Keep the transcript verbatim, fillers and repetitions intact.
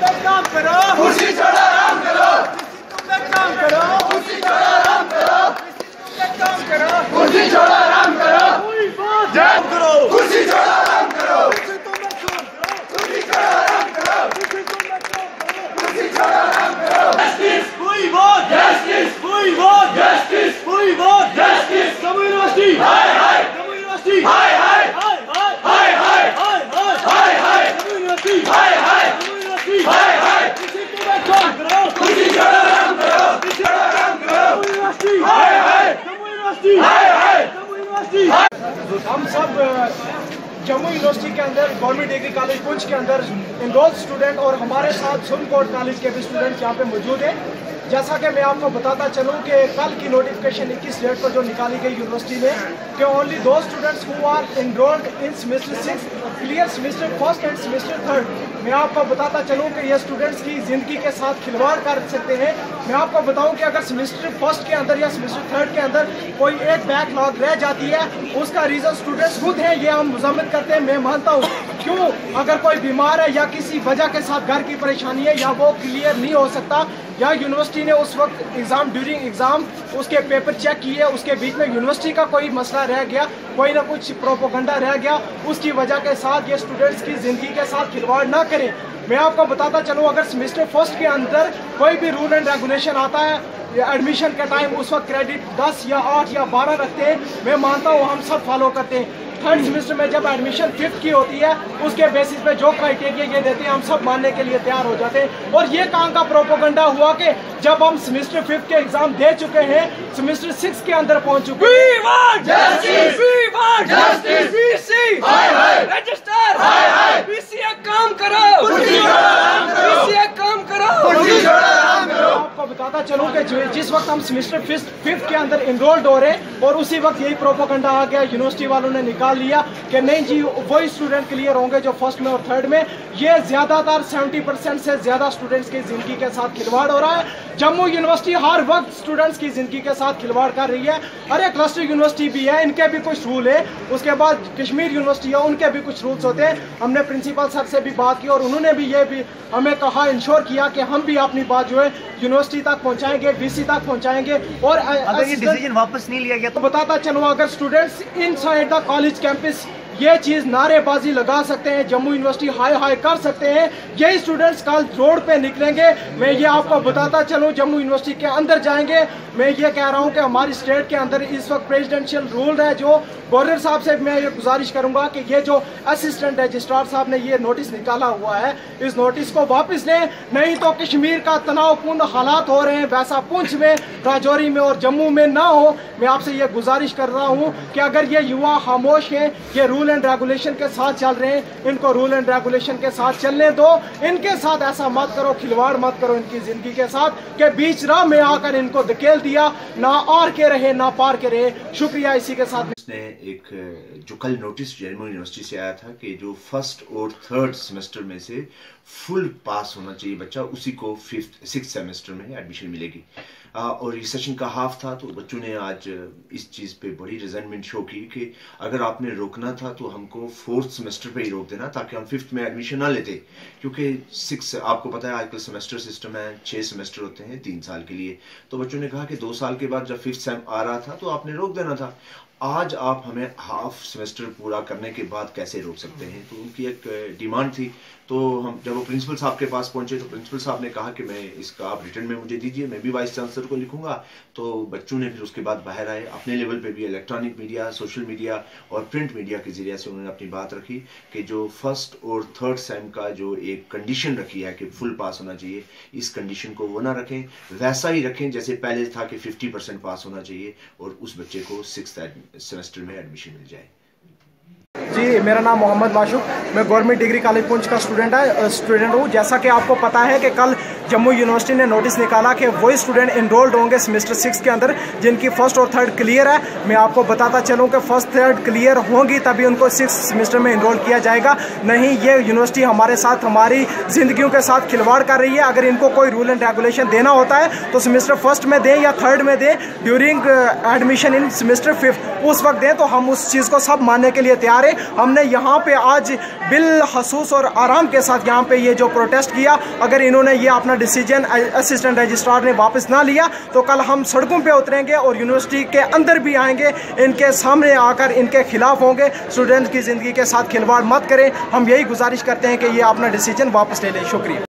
काम करो, कुर्सी छोड़ो आराम करो, काम करो, कुर्सी छोड़ो आराम करो, काम करो, कुर्सी छोड़ो आराम करो, जय करो, कुर्सी छोड़ो आराम करो, कुर्सी छोड़ो आराम करो, कुर्सी छोड़ो आराम करो। जस्टिस कोई बात, जस्टिस कोई बात, जस्टिस कोई बात, जस्टिस जम्मू यूनिवर्सिटी, हाय हाय जम्मू यूनिवर्सिटी, हाय हाय हाय हाय हाय हाय हाय हाय हाय हाय जम्मू यूनिवर्सिटी, हाय हाय जम्मू यूनिवर्सिटी, हाय हाय किसी को मत काम करो, कुर्सी छोड़ो आराम करो, छोड़ो आराम करो, जम्मू यूनिवर्सिटी, हाय हाय जम्मू यूनिवर्सिटी, हाय हाय जम्मू यूनिवर्सिटी। हम सब अ, जम्मू यूनिवर्सिटी के अंदर गवर्नमेंट डिग्री कॉलेज पुंछ के अंदर इनरोल स्टूडेंट और हमारे साथ सुनकोट कॉलेज के भी स्टूडेंट यहाँ पे मौजूद हैं। जैसा कि मैं आपको बताता चलूँ कि कल की नोटिफिकेशन इक्कीस डेट को जो निकाली गई यूनिवर्सिटी में कि ओनली दो students who are enrolled in semester six clear semester first and semester third. मैं आपको बताता चलूँ कि ये स्टूडेंट्स की ज़िंदगी के साथ खिलवाड़ कर सकते हैं। मैं आपको बताऊं कि अगर सेमेस्टर फर्स्ट के अंदर या सेमेस्टर थर्ड के अंदर कोई एक बैकलॉग रह जाती है, उसका रीज़न स्टूडेंट्स खुद हैं, ये हम मुजम्मिन करते हैं। मैं मानता हूँ क्यों, अगर कोई बीमार है या किसी वजह के साथ घर की परेशानी है या वो क्लियर नहीं हो सकता या यूनिवर्सिटी ने उस वक्त एग्ज़ाम ड्यूरिंग एग्ज़ाम उसके पेपर चेक किए, उसके बीच में यूनिवर्सिटी का कोई मसला रह गया, कोई ना कुछ प्रोपोगंडा रह गया, उसकी वजह के साथ ये स्टूडेंट्स की ज़िंदगी के साथ खिलवाड़ ना करें। मैं आपको बताता चलूँ, अगर सेमेस्टर फर्स्ट के अंदर कोई भी रूल एंड रेगुलेशन आता है एडमिशन के टाइम, उस वक्त क्रेडिट दस या आठ या बारह रखते हैं, मैं मानता हूँ हम सब फॉलो करते हैं। थर्ड सेमेस्टर में जब एडमिशन फिफ्थ की होती है, उसके बेसिस पे जो क्राइटेरिया ये देते हैं हम सब मानने के लिए तैयार हो जाते हैं। और ये कहाँ का प्रोपोगंडा हुआ कि जब हम सेमेस्टर फिफ्थ के एग्जाम दे चुके हैं, सेमेस्टर सिक्स के अंदर पहुंच चुके हैं, काम करो, काम करो। आपको बताता चलूं कि जिस वक्त हम सेमेस्टर फिफ्थ के अंदर इनरोल्ड हो रहे हैं और उसी वक्त यही प्रोपोगंडा आ गया, यूनिवर्सिटी वालों ने निकाल लिया कि नहीं जी वही स्टूडेंट क्लियर होंगे जो फर्स्ट में और थर्ड में। ये ज्यादातर सत्तर परसेंट से ज्यादा स्टूडेंट्स की जिंदगी के साथ खिलवाड़ हो रहा है। जम्मू यूनिवर्सिटी हर वक्त स्टूडेंट्स की जिंदगी के साथ खिलवाड़ कर रही है। अरे क्लस्टर यूनिवर्सिटी भी है, इनके भी कुछ रूल है, उसके बाद कश्मीर यूनिवर्सिटी है, उनके भी कुछ रूल्स होते हैं। हमने प्रिंसिपल सर से भी बात की और उन्होंने भी ये भी हमें कहा, इंश्योर किया कि हम भी अपनी बात जो है यूनिवर्सिटी तक पहुंचाएंगे, वीसी तक पहुंचाएंगे। और अगर ये डिसीजन वापस नहीं लिया गया तो बताता चलूँ, अगर students inside the college campus ये चीज नारेबाजी लगा सकते हैं, जम्मू यूनिवर्सिटी हाई हाई कर सकते हैं, यही स्टूडेंट्स कल रोड पे निकलेंगे। मैं ये आपको बताता चलूँ, जम्मू यूनिवर्सिटी के अंदर जाएंगे। मैं ये कह रहा हूँ कि हमारी स्टेट के अंदर इस वक्त प्रेसिडेंशियल रूल है, जो गवर्नर साहब से मैं ये गुजारिश करूंगा कि ये जो असिस्टेंट रजिस्ट्रार साहब ने ये नोटिस निकाला हुआ है, इस नोटिस को वापस लें, नहीं तो कश्मीर का तनावपूर्ण हालात हो रहे हैं वैसा पुंछ में, राजौरी में और जम्मू में ना हो। मैं आपसे ये गुजारिश कर रहा हूँ कि अगर ये युवा खामोश हैं, ये रूल एंड रेगुलेशन के साथ चल रहे हैं, इनको रूल एंड रेगुलेशन के साथ चलने दो। इनके साथ ऐसा मत करो, खिलवाड़ मत करो इनकी जिंदगी के साथ कि बीच राह में आकर इनको धकेल दिया, ना आर के रहे ना पार के रहे। शुक्रिया। इसी के साथ ने एक जो कल नोटिस जम्मू यूनिवर्सिटी से आया था कि जो फर्स्ट और थर्ड सेमेस्टर में से फुल पास होना चाहिए बच्चा, उसी को फिफ्थ सिक्स सेमेस्टर में एडमिशन मिलेगी। आ, और ये सेशन का हाफ था, तो बच्चों ने आज इस चीज़ पे बड़ी रिजेंटमेंट शो की कि अगर आपने रोकना था तो हमको फोर्थ सेमेस्टर पे ही रोक देना, ताकि हम फिफ्थ में एडमिशन ना लेते। क्योंकि सिक्स आपको पता है आजकल सेमेस्टर सिस्टम है, छः सेमेस्टर होते हैं तीन साल के लिए। तो बच्चों ने कहा कि दो साल के बाद जब फिफ्थ सेम आ रहा था तो आपने रोक देना था। आज आप हमें हाफ सेमेस्टर पूरा करने के बाद कैसे रोक सकते हैं? तो उनकी एक डिमांड थी। तो हम जब वो प्रिंसिपल साहब के पास पहुंचे तो प्रिंसिपल साहब ने कहा कि मैं इसका आप रिटर्न में मुझे दीजिए, मैं भी वाइस चांसलर को लिखूंगा। तो बच्चों ने फिर उसके बाद बाहर आए, अपने लेवल पे भी इलेक्ट्रॉनिक मीडिया, सोशल मीडिया और प्रिंट मीडिया के जरिए से उन्होंने अपनी बात रखी कि जो फर्स्ट और थर्ड सेम का जो एक कंडीशन रखी है कि फुल पास होना चाहिए, इस कंडीशन को वो ना रखें, वैसा ही रखें जैसे पहले था कि फिफ्टी परसेंट पास होना चाहिए और उस बच्चे को सिक्स सेमेस्टर में एडमिशन मिल जाए। जी, मेरा नाम मोहम्मद माशूक, मैं गवर्नमेंट डिग्री कॉलेज पुंछ का स्टूडेंट है स्टूडेंट हूँ। जैसा कि आपको पता है कि कल जम्मू यूनिवर्सिटी ने नोटिस निकाला कि वही स्टूडेंट इनरोल्ड होंगे सेमेस्टर सिक्स के अंदर जिनकी फर्स्ट और थर्ड क्लियर है। मैं आपको बताता चलूँ कि फर्स्ट थर्ड क्लियर होंगी तभी उनको सिक्स सेमेस्टर में इनरोल किया जाएगा, नहीं ये यूनिवर्सिटी हमारे साथ हमारी जिंदगियों के साथ खिलवाड़ कर रही है। अगर इनको कोई रूल एंड रेगुलेशन देना होता है तो सेमेस्टर फर्स्ट में दें या थर्ड में दें, during admission in semester fifth उस वक्त दें, तो हम उस चीज़ को सब मानने के लिए तैयार है। हमने यहाँ पे आज बिलखसूस और आराम के साथ यहाँ पे ये जो प्रोटेस्ट किया, अगर इन्होंने ये अपना डिसीजन असिस्टेंट रजिस्ट्रार ने वापस ना लिया तो कल हम सड़कों पे उतरेंगे और यूनिवर्सिटी के अंदर भी आएंगे, इनके सामने आकर इनके खिलाफ होंगे। स्टूडेंट की ज़िंदगी के साथ खिलवाड़ मत करें, हम यही गुजारिश करते हैं कि ये अपना डिसीजन वापस ले लें। शुक्रिया।